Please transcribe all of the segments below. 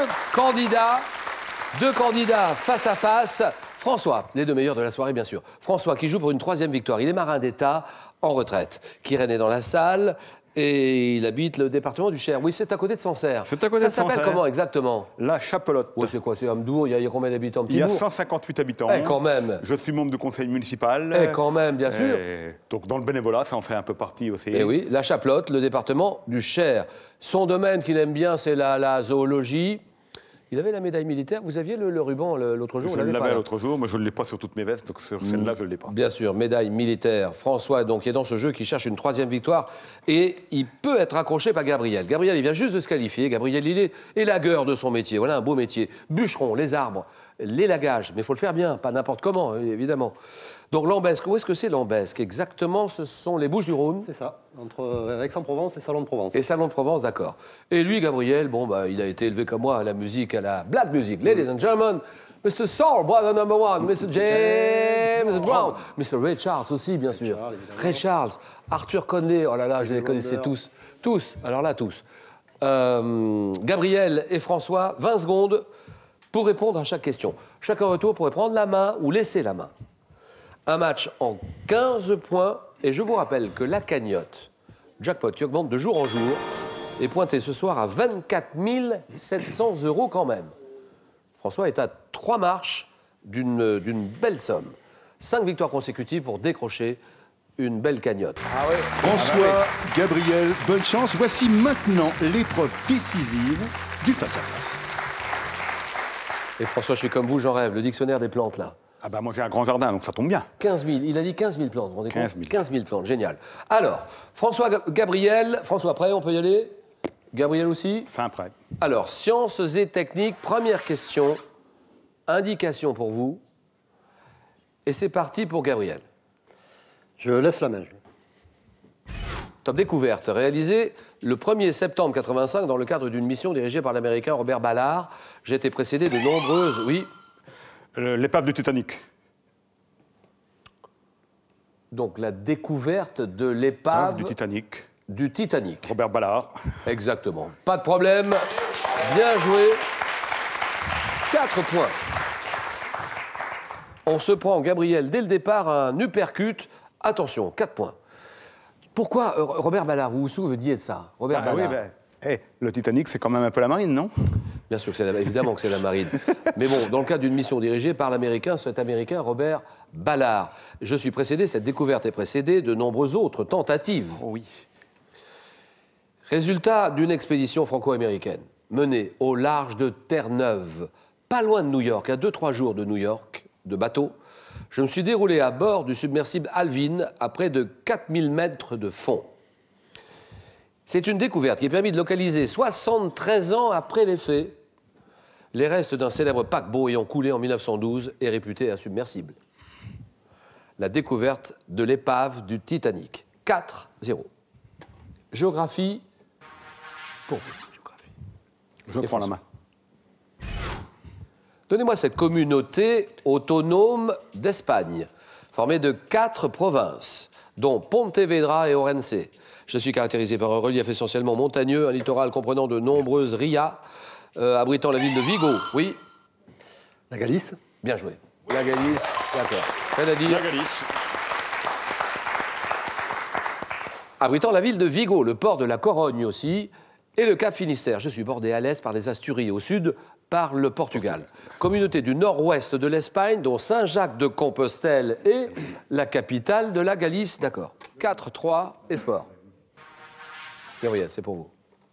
deux candidats face à face. François, les deux meilleurs de la soirée, bien sûr. François qui joue pour une 3e victoire. Il est marin d'État en retraite. Kyren est dans la salle et il habite le département du Cher. Oui, c'est à côté de Sancerre. C'est à côté de Sancerre. Ça s'appelle comment exactement? La Chapelotte. Oui, c'est quoi? C'est Amdour. Il y a combien d'habitants? Il y a 158 habitants. Eh, quand même. Je suis membre du conseil municipal. Eh, quand même, bien sûr. Donc, dans le bénévolat, ça en fait un peu partie aussi. Eh oui, la Chapelotte, le département du Cher. Son domaine qu'il aime bien, c'est la zoologie. Il avait la médaille militaire. Vous aviez le ruban l'autre jour? Je l'avais l'autre jour, mais je ne l'ai pas sur toutes mes vestes, donc sur celle-là, je ne l'ai pas. Bien sûr, médaille militaire. François, donc, est dans ce jeu qui cherche une 3e victoire. Et il peut être accroché par Gabriel. Gabriel, il vient juste de se qualifier. Gabriel, il est élagueur de son métier. Voilà un beau métier. Bûcheron, les arbres, l'élagage. Mais il faut le faire bien, pas n'importe comment, évidemment. Donc Lambesque, où est-ce que c'est Lambesque? Exactement, ce sont les Bouches-du-Rhône. C'est ça, entre Aix-en-Provence et Salon de Provence. Et Salon de Provence, d'accord. Et lui, Gabriel, bon, bah, il a été élevé comme moi à la musique, à la black music. Ladies and gentlemen, Mr. Soul, brother number one, Mr. James Brown, Mr. Ray Charles aussi, bien sûr. Ray Charles, Arthur Conley, oh là là, je les connaissais tous. Tous, alors là, tous. Gabriel et François, 20 secondes pour répondre à chaque question. Chacun retour pourrait prendre la main ou laisser la main. Un match en 15 points. Et je vous rappelle que la cagnotte jackpot qui augmente de jour en jour est pointée ce soir à 24 700 € quand même. François est à 3 marches d'une belle somme. 5 victoires consécutives pour décrocher une belle cagnotte. Ah oui. François, Gabriel, bonne chance. Voici maintenant l'épreuve décisive du face-à-face. Et François, je suis comme vous, j'en rêve. Le dictionnaire des plantes, là. Ah bah moi j'ai un grand jardin, donc ça tombe bien. 15 000, il a dit 15 000 plantes, vous vous rendez compte? 15 000. 15 000 plantes, génial. Alors, François, Gabriel, François prêt, on peut y aller? Gabriel aussi? Fin prêt. Alors, sciences et techniques, première question, indication pour vous. Et c'est parti pour Gabriel. Je laisse la main. Top découverte, réalisée le 1er septembre 85 dans le cadre d'une mission dirigée par l'Américain Robert Ballard. J'ai été précédé de nombreuses... Oui. L'épave du Titanic. Donc la découverte de l'épave du Titanic. Du Titanic. Robert Ballard. Exactement. Pas de problème. Bien joué. 4 points. On se prend, Gabriel, dès le départ, un uppercut. Attention, 4 points. Pourquoi Robert Ballard, vous vous souveniez de ça? Robert Ballard. Oui, le Titanic, c'est quand même un peu la marine, non? Bien sûr, évidemment que c'est la marine. Mais bon, dans le cadre d'une mission dirigée par l'Américain, cet Américain Robert Ballard. Je suis précédé, cette découverte est précédée de nombreuses autres tentatives. Oh oui. Résultat d'une expédition franco-américaine menée au large de Terre-Neuve, pas loin de New York, à 2-3 jours de New York, de bateau. Je me suis déroulé à bord du submersible Alvin à près de 4000 mètres de fond. C'est une découverte qui a permis de localiser, 73 ans après les faits, les restes d'un célèbre paquebot ayant coulé en 1912 et réputé insubmersible. La découverte de l'épave du Titanic. 4-0. Géographie, pour vous. Géographie. Je prends la main. Donnez-moi cette communauté autonome d'Espagne, formée de 4 provinces, dont Pontevedra et Orense. Je suis caractérisé par un relief essentiellement montagneux, un littoral comprenant de nombreuses rias, abritant la ville de Vigo. Oui? La Galice. Bien joué. La Galice, d'accord. Rien à dire. La Galice. Abritant la ville de Vigo, le port de la Corogne aussi, et le Cap Finistère. Je suis bordé à l'est par les Asturies, au sud par le Portugal. Communauté du nord-ouest de l'Espagne, dont Saint-Jacques-de-Compostelle est la capitale de la Galice. D'accord. 4-3 et sport. Gabriel, c'est pour vous.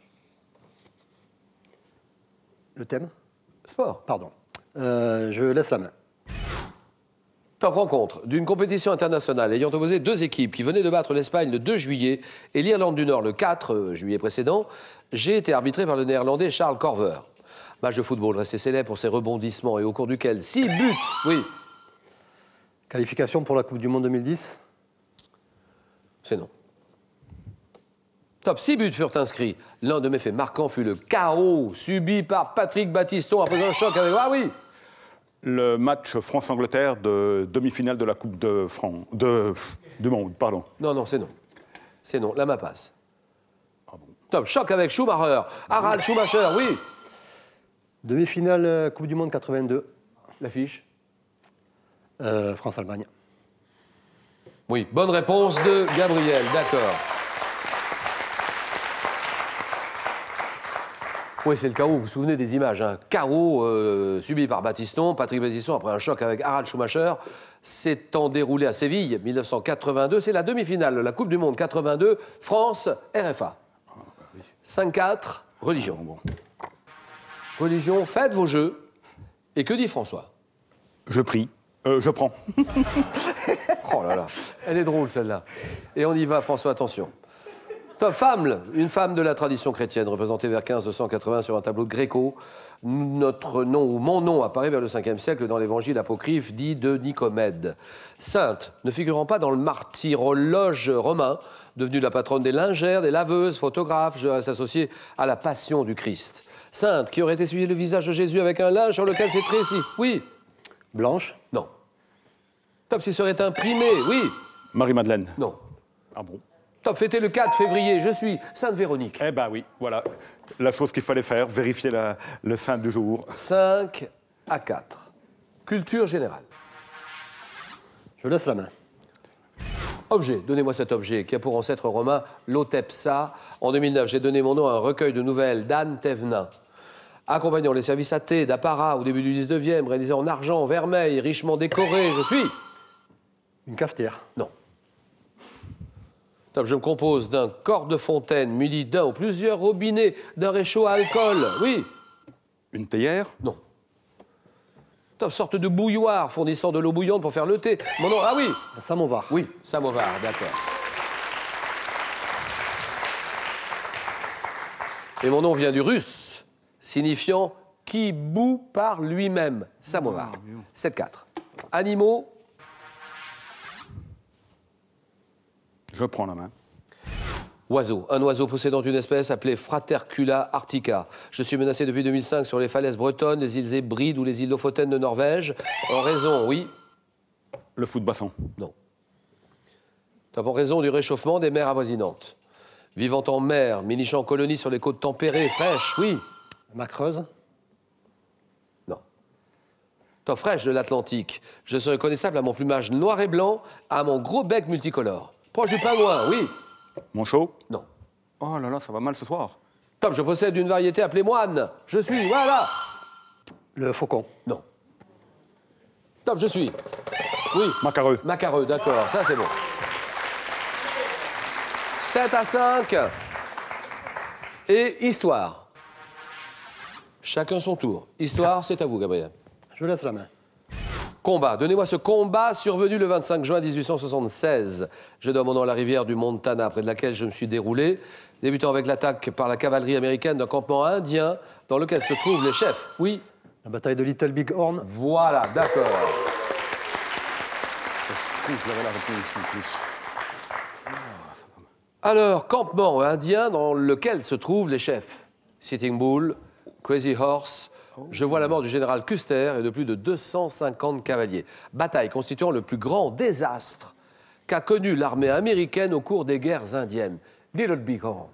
Le thème? Sport. Pardon. Je laisse la main. Top rencontre d'une compétition internationale ayant opposé 2 équipes qui venaient de battre l'Espagne le 2 juillet et l'Irlande du Nord le 4 juillet précédent. J'ai été arbitré par le néerlandais Charles Corver. Match de football resté célèbre pour ses rebondissements et au cours duquel 6 buts. Oui. Qualification pour la Coupe du Monde 2010? C'est non. Top, 6 buts furent inscrits. L'un de mes faits marquants fut le chaos subi par Patrick Battiston après un choc avec... Ah oui! Le match France-Angleterre de demi-finale de la Coupe de France... du Monde, pardon. Non, non, c'est non. C'est non, la main passe. Ah bon. Top, choc avec Schumacher. Harald Schumacher, oui. Demi-finale Coupe du Monde 82. L'affiche? France-Allemagne. Oui, bonne réponse de Gabriel, d'accord. Oui, c'est le chaos, vous vous souvenez des images, hein. Chaos subi par Battiston, Patrick Battiston, après un choc avec Harald Schumacher, s'étant déroulé à Séville, 1982. C'est la demi-finale de la Coupe du Monde 82, France-RFA. 5-4, religion. Religion, faites vos jeux. Et que dit François? Je prie. Je prends. Oh là là, elle est drôle celle-là. Et on y va, François, attention. Top femme, une femme de la tradition chrétienne, représentée vers 1580 sur un tableau de Gréco. Notre nom, ou mon nom, apparaît vers le 5e siècle dans l'évangile apocryphe dit de Nicomède. Sainte, ne figurant pas dans le martyrologe romain, devenue la patronne des lingères, des laveuses, photographes, je reste associé à la passion du Christ. Sainte, qui aurait essuyé le visage de Jésus avec un linge sur lequel c'est tréci. Oui. Blanche. Non. Top, s'il serait imprimé. Oui. Marie-Madeleine. Non. Ah bon? Top, fêté le 4 février, je suis Sainte Véronique. Eh ben oui, voilà. La chose qu'il fallait faire, vérifier le saint du jour. 5-4. Culture générale. Je laisse la main. Objet, donnez-moi cet objet qui a pour ancêtre romain l'Otepsa. En 2009, j'ai donné mon nom à un recueil de nouvelles d'Anne Thévenin. Accompagnant les services à thé d'apparat au début du 19e, réalisé en argent, vermeil, richement décoré, je suis... Une cafetière. Non. Top, je me compose d'un corps de fontaine muni d'un ou plusieurs robinets, d'un réchaud à alcool. Oui. Une théière? Non. Top, sorte de bouilloire fournissant de l'eau bouillante pour faire le thé. Mon nom, ah oui. Un samovar. Oui, samovar, d'accord. Et mon nom vient du russe, signifiant qui bout par lui-même. Samovar. 7-4. Animaux. Je prends la main. Oiseau. Un oiseau possédant une espèce appelée Fratercula arctica. Je suis menacé depuis 2005 sur les falaises bretonnes, les îles Hébrides ou les îles Lofoten de Norvège. En raison, oui. Le fou de bassin. Non. En raison du réchauffement des mers avoisinantes. Vivant en mer, mais nichant en colonie sur les côtes tempérées, fraîches, oui. Ma creuse. Non. Top fraîche de l'Atlantique. Je serai reconnaissable à mon plumage noir et blanc, à mon gros bec multicolore. Proche du pingouin, oui. Mon chaud? Non. Oh là là, ça va mal ce soir. Top, je possède une variété appelée moine. Je suis, voilà. Le faucon. Non. Top, je suis. Oui. Macareux. Macareux, d'accord, ça c'est bon. 7-5. Et histoire. Chacun son tour. Histoire, c'est à vous, Gabriel. Je laisse la main. Combat. Donnez-moi ce combat survenu le 25 juin 1876. Je donne mon nom à la rivière du Montana, près de laquelle je me suis déroulé, débutant avec l'attaque par la cavalerie américaine d'un campement indien dans lequel se trouvent les chefs. Oui. La bataille de Little Big Horn. Voilà, d'accord. Alors, campement indien dans lequel se trouvent les chefs. Sitting Bull, Crazy Horse. Je vois la mort du général Custer et de plus de 250 cavaliers. Bataille constituant le plus grand désastre qu'a connu l'armée américaine au cours des guerres indiennes. Little Big Horn.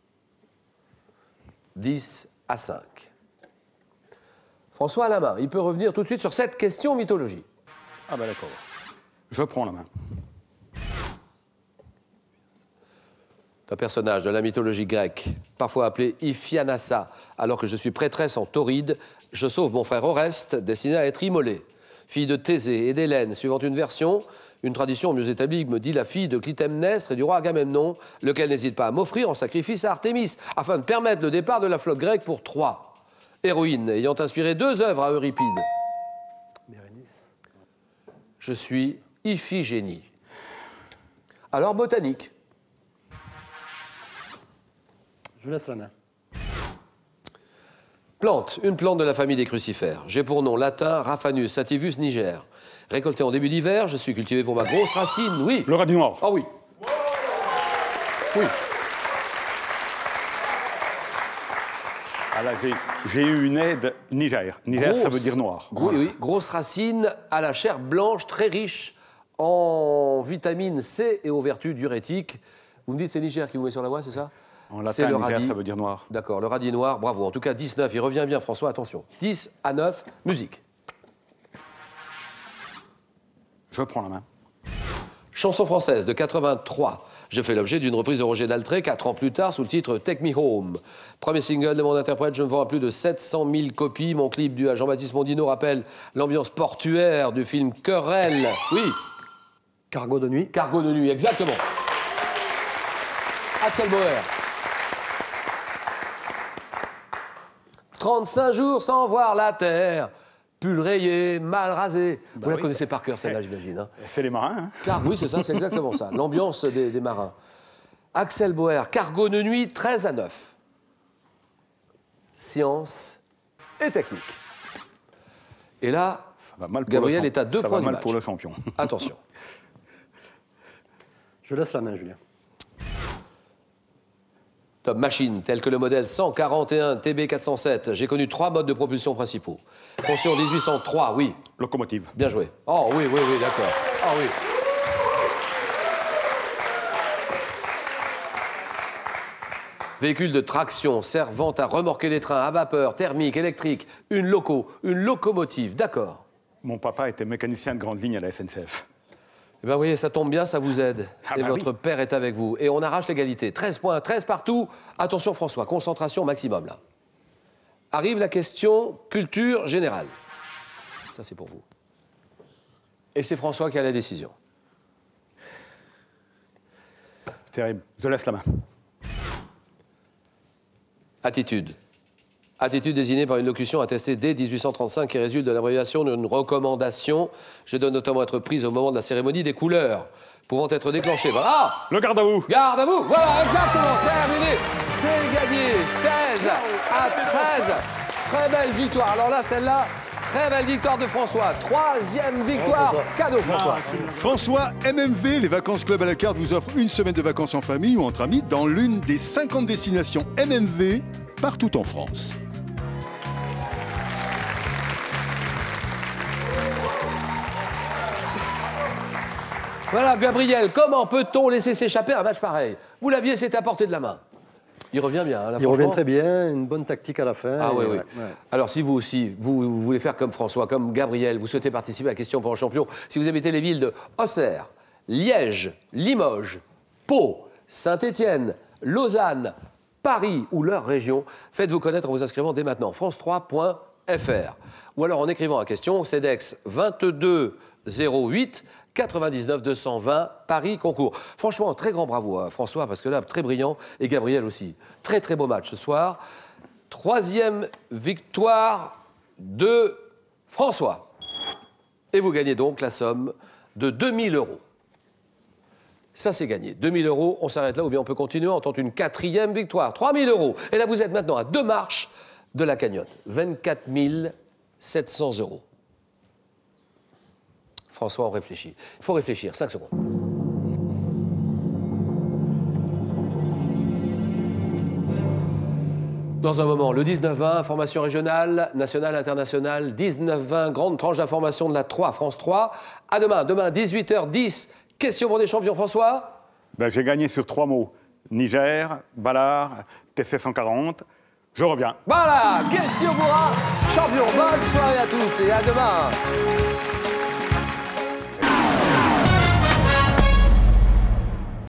10-5. François à la main, il peut revenir tout de suite sur cette question mythologie. Ah ben d'accord. Je prends la main. Un personnage de la mythologie grecque, parfois appelé Iphianassa, alors que je suis prêtresse en Tauride, je sauve mon frère Oreste, destiné à être immolé. Fille de Thésée et d'Hélène, suivant une version, une tradition mieux établie me dit la fille de Clytemnestre et du roi Agamemnon, lequel n'hésite pas à m'offrir en sacrifice à Artémis, afin de permettre le départ de la flotte grecque pour Troie. Héroïne ayant inspiré 2 œuvres à Euripide. Bérénice. Je suis Iphigénie. Alors, botanique. Je laisse la main. Plante, une plante de la famille des crucifères. J'ai pour nom latin Raphanus sativus niger. Récolté en début d'hiver, je suis cultivé pour ma grosse racine, oui. Le radis noir. Ah oui. Oui. Ah là, j'ai eu une aide Niger. Niger, ça veut dire noir. Oui, oui. Grosse racine à la chair blanche, très riche en vitamine C et aux vertus diurétiques. Vous me dites c'est Niger qui vous met sur la voie, c'est ça? En latin, le hiver, radis. ça veut dire noir. D'accord, le radis noir, bravo. En tout cas, 19, il revient bien, François, attention. 10 à 9, musique. Je prends la main. Chanson française de 83. Je fais l'objet d'une reprise de Roger Daltrey 4 ans plus tard sous le titre Take Me Home. Premier single de mon interprète, je me vends à plus de 700 000 copies. Mon clip dû à Jean-Baptiste Mondino rappelle l'ambiance portuaire du film Querelle. Oui. Cargo de nuit. Cargo de nuit, exactement. Axel Bauer. 35 jours sans voir la terre. Pull rayé, mal rasé. Vous la connaissez par cœur, celle-là, j'imagine. Hein. C'est les marins. Hein. Car, oui, c'est ça, c'est exactement ça. L'ambiance des marins. Axel Bauer, Cargo de nuit, 13 à 9. Science et technique. Et là, Ça va mal pour Gabriel le est à 2 ça points va du mal match. pour le champion. Attention. Je laisse la main, Julien. Top machine, tel que le modèle 141 TB407. J'ai connu 3 modes de propulsion principaux. Conçu en 1803, oui. Locomotive. Bien joué. Oh oui, oui, oui, d'accord. Oh oui. Véhicule de traction servant à remorquer les trains à vapeur, thermique, électrique, une locomotive, d'accord. Mon papa était mécanicien de grande ligne à la SNCF. Eh bien, vous voyez, ça tombe bien, ça vous aide. Ah et bah votre oui. père est avec vous. Et on arrache l'égalité. 13 points, 13 partout. Attention, François, concentration maximum, là. Arrive la question culture générale. Ça, c'est pour vous. Et c'est François qui a la décision. Terrible. Je laisse la main. Attitude. Attitude désignée par une locution attestée dès 1835 qui résulte de l'abréviation d'une recommandation. Je dois notamment être prise au moment de la cérémonie des couleurs, pouvant être déclenchée. Voilà. Le garde à vous. Garde à vous. Voilà, exactement. Terminé. C'est gagné. 16 à 13. Très belle victoire. Alors là, celle-là, très belle victoire de François. 3e victoire. Cadeau, François. François, MMV, les vacances club à la carte vous offre une semaine de vacances en famille ou entre amis dans l'une des 50 destinations MMV partout en France. Voilà, Gabriel, comment peut-on laisser s'échapper un match pareil? Vous l'aviez, c'était à portée de la main. Il revient bien, hein, là, Il revient franchement. très bien, une bonne tactique à la fin. Ah oui, oui. Ouais. Alors, si vous aussi, vous voulez faire comme François, comme Gabriel, vous souhaitez participer à la question pour un champion, si vous habitez les villes de Auxerre, Liège, Limoges, Pau, Saint-Étienne, Lausanne, Paris ou leur région, faites-vous connaître en vous inscrivant dès maintenant. France3.fr. Ou alors en écrivant la question, CEDEX 2208 99 220 Paris concours. Franchement, un très grand bravo à François, parce que là, très brillant, et Gabriel aussi. Très, très beau match ce soir. 3e victoire de François. Et vous gagnez donc la somme de 2000 €. Ça, c'est gagné. 2000 €, on s'arrête là, ou bien on peut continuer, on tente une 4e victoire. 3000 €. Et là, vous êtes maintenant à 2 marches de la cagnotte. 24 700 €. François, on réfléchit. Il faut réfléchir, 5 secondes. Dans un moment, le 19-20, information régionale, nationale, internationale, 19-20, grande tranche d'information de la 3, France 3. À demain, 18h10, question pour des champions, François. Ben, j'ai gagné sur 3 mots. Niger, Ballard, TC 140. Je reviens. Voilà, question pour un champion. Bonne soirée à tous et à demain.